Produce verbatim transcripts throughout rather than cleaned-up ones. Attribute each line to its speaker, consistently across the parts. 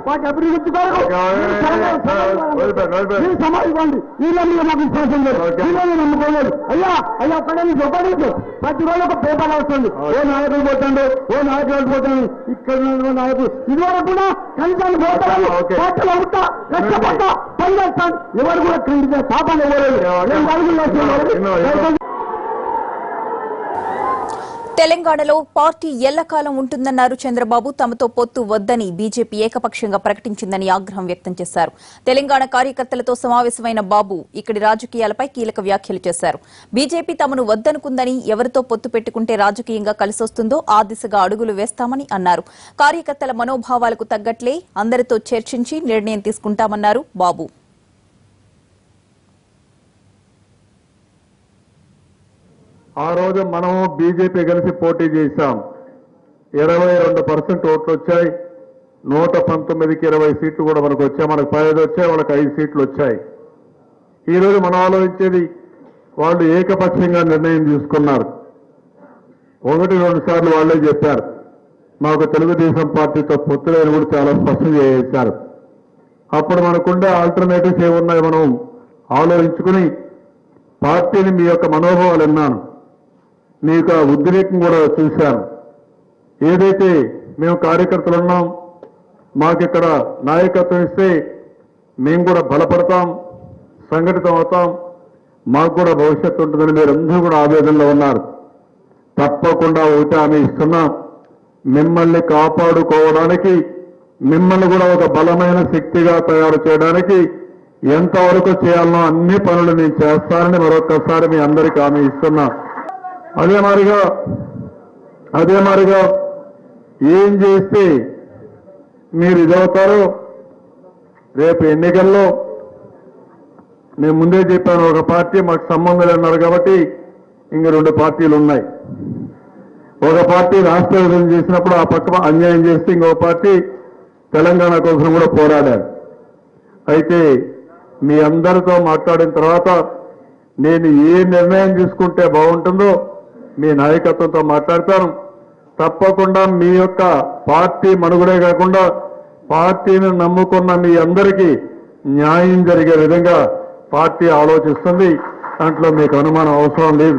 Speaker 1: వాటి అభివృద్ధి కొరకు సమాజ్ ఇవ్వండి. వీళ్ళని నాకు విశ్వాసం లేదు, వీళ్ళని నమ్ముకోలేదు. అయ్యా అయ్యా ఒక్కడే ఒకటి ప్రతి రోజు ఒక పేపర్ వస్తుంది. ఓ నాయకుడు పోతాడు, ఓ నాయకుడు పోతాడు, ఇక్కడ నాయకుడు ఇదివరకు కూడా కనీసాన్ని పోతాడు, పార్టీలో ఉంటా కష్టపడ్డా పని చేస్తాను. ఎవరు కూడా ఖండించే పాపాలు ఇవ్వలేదు.
Speaker 2: తెలంగాణలో పార్టీ ఎల్లకాలం ఉంటుందన్నారు చంద్రబాబు. తమతో పొత్తు వద్దని బీజేపీ ఏకపక్షంగా ప్రకటించిందని ఆగ్రహం వ్యక్తం చేశారు. తెలంగాణ కార్యకర్తలతో సమావేశమైన బాబు ఇక్కడి రాజకీయాలపై కీలక వ్యాఖ్యలు చేశారు. బీజేపీ తమను వద్దనుకుందని, ఎవరితో పొత్తు పెట్టుకుంటే రాజకీయంగా కలిసొస్తుందో ఆ దిశగా అడుగులు వేస్తామని అన్నారు. కార్యకర్తల మనోభావాలకు తగ్గట్లే అందరితో చర్చించి నిర్ణయం తీసుకుంటామన్నారు బాబు.
Speaker 3: ఆ రోజు మనము బీజేపీ కలిసి పోటీ చేశాం. ఇరవై రెండు పర్సెంట్ ఓట్లు వచ్చాయి. నూట పంతొమ్మిదికి ఇరవై సీట్లు కూడా మనకు వచ్చాయి. మనకు పదిహేను వచ్చాయి, వాళ్ళకి ఐదు సీట్లు వచ్చాయి. ఈరోజు మనం ఆలోచించేది, వాళ్ళు ఏకపక్షంగా నిర్ణయం తీసుకున్నారు. ఒకటి రెండు సార్లు వాళ్ళే చెప్పారు మాకు తెలుగుదేశం పార్టీతో పొత్తులేని కూడా చాలా స్పష్టం చేశారు. అప్పుడు మనకుండే ఆల్టర్నేటివ్స్ ఏమున్నాయి మనం ఆలోచించుకుని పార్టీని మీ యొక్క మనోభావాలు విన్నాను, మీకు ఆ ఉద్రేకం కూడా చూశాను. ఏదైతే మేము కార్యకర్తలు ఉన్నాం, మాకిక్కడ నాయకత్వం ఇస్తే మేము కూడా బలపడతాం, సంఘటితం అవుతాం, మాకు కూడా భవిష్యత్తు ఉంటుందని మీరందరూ కూడా ఆవేదనలో ఉన్నారు. తప్పకుండా ఒకటి హామీ ఇస్తున్నాం, మిమ్మల్ని కాపాడుకోవడానికి, మిమ్మల్ని కూడా ఒక బలమైన శక్తిగా తయారు చేయడానికి ఎంతవరకు చేయాలనో అన్ని పనులు నేను చేస్తానని మరొకసారి మీ అందరికీ హామీ ఇస్తున్నా. అదే మాదిరిగా అదే మాదిరిగా ఏం చేస్తే మీరు ఇదవుతారో రేపు ఎన్నికల్లో నేను ముందే చెప్పాను, ఒక పార్టీ మాకు సంబంధం అన్నారు కాబట్టి ఇంక రెండు పార్టీలు ఉన్నాయి. ఒక పార్టీ రాష్ట్ర విభజన చేసినప్పుడు ఆ పక్క అన్యాయం చేస్తే ఇంకొక పార్టీ తెలంగాణ కోసం కూడా పోరాడారు. అయితే మీ అందరితో మాట్లాడిన తర్వాత నేను ఏ నిర్ణయం తీసుకుంటే బాగుంటుందో మీ నాయకత్వంతో మాట్లాడతాను. తప్పకుండా మీ యొక్క పార్టీ మనుగడే కాకుండా పార్టీని నమ్ముకున్న మీ అందరికీ న్యాయం జరిగే విధంగా పార్టీ ఆలోచిస్తుంది. దాంట్లో మీకు అనుమానం అవసరం లేదు.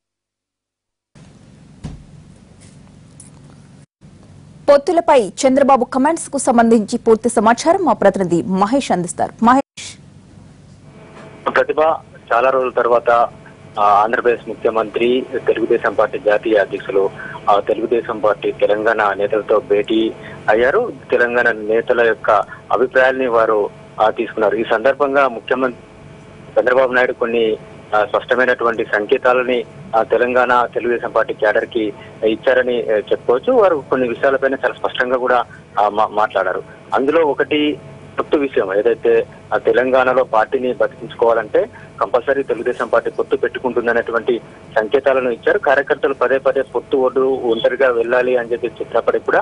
Speaker 2: పొత్తులపై చంద్రబాబు కమెంట్స్ కు సంబంధించి పూర్తి సమాచారం మా ప్రతినిధి మహేష్ అందిస్తారు. మహేష్,
Speaker 4: ప్రతిభ చాలా రోజుల తర్వాత ఆంధ్రప్రదేశ్ ముఖ్యమంత్రి, తెలుగుదేశం పార్టీ జాతీయ అధ్యక్షులు, తెలుగుదేశం పార్టీ తెలంగాణ నేతలతో భేటీ అయ్యారు. తెలంగాణ నేతల యొక్క అభిప్రాయాల్ని వారు తీసుకున్నారు. ఈ సందర్భంగా ముఖ్యమంత్రి చంద్రబాబు నాయుడు కొన్ని స్పష్టమైనటువంటి సంకేతాలని తెలంగాణ తెలుగుదేశం పార్టీ క్యాడర్ కి ఇచ్చారని చెప్పుకోవచ్చు. వారు కొన్ని విషయాలపైన చాలా స్పష్టంగా కూడా మాట్లాడారు. అందులో ఒకటి పొత్తు విషయం. ఏదైతే ఆ తెలంగాణలో పార్టీని బతికించుకోవాలంటే కంపల్సరీ తెలుగుదేశం పార్టీ పొత్తు పెట్టుకుంటుందనేటువంటి సంకేతాలను ఇచ్చారు. కార్యకర్తలు పదే పదే పొత్తు ఓటు ఒంటరిగా వెళ్ళాలి అని చెప్పి చెప్పినప్పటికీ కూడా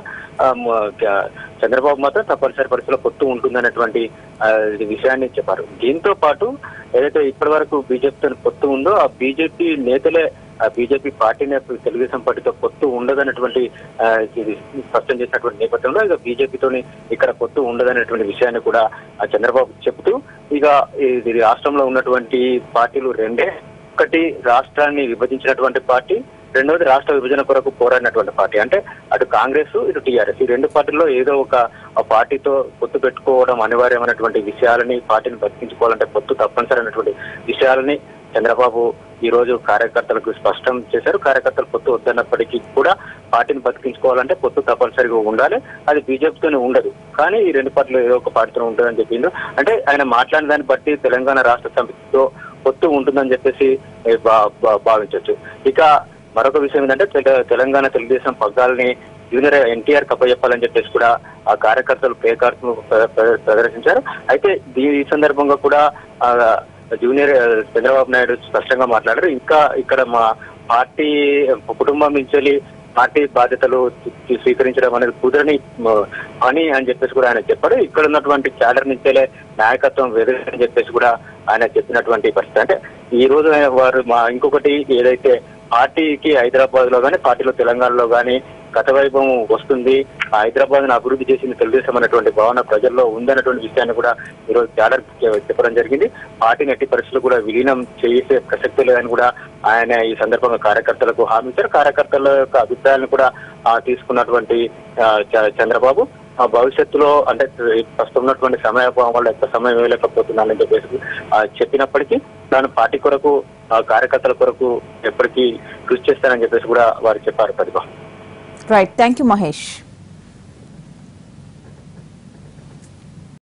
Speaker 4: చంద్రబాబు మాత్రం తప్పనిసరి పరిస్థితిలో పొత్తు ఉంటుందనేటువంటి విషయాన్ని చెప్పారు. దీంతో పాటు ఏదైతే ఇప్పటి వరకు బీజేపీతో పొత్తు ఉందో ఆ బీజేపీ నేతలే బీజేపీ పార్టీని తెలుగుదేశం పార్టీతో పొత్తు ఉండదన్నటువంటి స్పష్టం చేసినటువంటి నేపథ్యంలో ఇక బీజేపీతోని ఇక్కడ పొత్తు ఉండదనేటువంటి విషయాన్ని కూడా చంద్రబాబు చెబుతూ ఇక ఇది రాష్ట్రంలో ఉన్నటువంటి పార్టీలు రెండే. ఒకటి రాష్ట్రాన్ని విభజించినటువంటి పార్టీ, రెండవది రాష్ట్ర విభజన కొరకు పోరాడినటువంటి పార్టీ. అంటే అటు కాంగ్రెస్, ఇటు టీఆర్ఎస్, ఈ రెండు పార్టీల్లో ఏదో ఒక పార్టీతో పొత్తు పెట్టుకోవడం అనివార్యమైనటువంటి విషయాలని, పార్టీని బతికించుకోవాలంటే పొత్తు తప్పనిసరి అయినటువంటి విషయాలని చంద్రబాబు ఈ రోజు కార్యకర్తలకు స్పష్టం చేశారు. కార్యకర్తలు పొత్తు వద్దన్నప్పటికీ కూడా పార్టీని బతికించుకోవాలంటే పొత్తు తప్పనిసరిగా ఉండాలి. అది బీజేపీతోనే ఉండదు, కానీ ఈ రెండు పార్టీలు ఏదో ఒక పార్టీతో ఉంటుందని చెప్పిండు. అంటే ఆయన మాట్లాడిన దాన్ని బట్టి తెలంగాణ రాష్ట్ర సమితితో పొత్తు ఉంటుందని చెప్పేసి భావించవచ్చు. ఇక మరొక విషయం ఏంటంటే తెలంగాణ తెలుగుదేశం పగ్గాలని జూనియర్ ఎన్టీఆర్ కప్పచెప్పాలని చెప్పేసి కూడా ఆ కార్యకర్తలు ప్లేకార్డ్స్ ప్రదర్శించారు. అయితే ఈ సందర్భంగా కూడా జూనియర్ చంద్రబాబు నాయుడు స్పష్టంగా మాట్లాడారు. ఇంకా ఇక్కడ మా పార్టీ కుటుంబం నుంచి పార్టీ బాధ్యతలు స్వీకరించడం అనేది కుదరని పని అని చెప్పేసి కూడా ఆయన చెప్పారు. ఇక్కడ ఉన్నటువంటి క్యాడర్ నుంచేలే నాయకత్వం వెదరని చెప్పేసి కూడా ఆయన చెప్పినటువంటి పరిస్థితి. అంటే ఈ రోజు వారు మా ఇంకొకటి ఏదైతే పార్టీకి హైదరాబాద్ లో కానీ, పార్టీలో తెలంగాణలో కానీ గత వైభవం వస్తుంది, హైదరాబాద్ ను అభివృద్ధి చేసింది తెలుగుదేశం అనేటువంటి భావన ప్రజల్లో ఉందన్నటువంటి విషయాన్ని కూడా ఈరోజు క్యాడర్ చెప్పడం జరిగింది. పార్టీని ఎట్టి పరిస్థితులు కూడా విలీనం చేసే ప్రసక్తి లేదని కూడా ఆయన ఈ సందర్భంగా కార్యకర్తలకు హామీ ఇచ్చారు. కార్యకర్తల యొక్క అభిప్రాయాలను కూడా తీసుకున్నటువంటి చంద్రబాబు భవిష్యత్తులో అంటే ప్రస్తుతం ఉన్నటువంటి సమయాభావం వల్ల ఎక్కువ సమయం వేయలేకపోతున్నానని చెప్పేసి చెప్పినప్పటికీ తాను పార్టీ కొరకు కార్యకర్తల కొరకు ఎప్పటికీ కృషి చేస్తానని చెప్పేసి కూడా వారు చెప్పారు. Pratibha.
Speaker 2: Right, thank you Mahesh.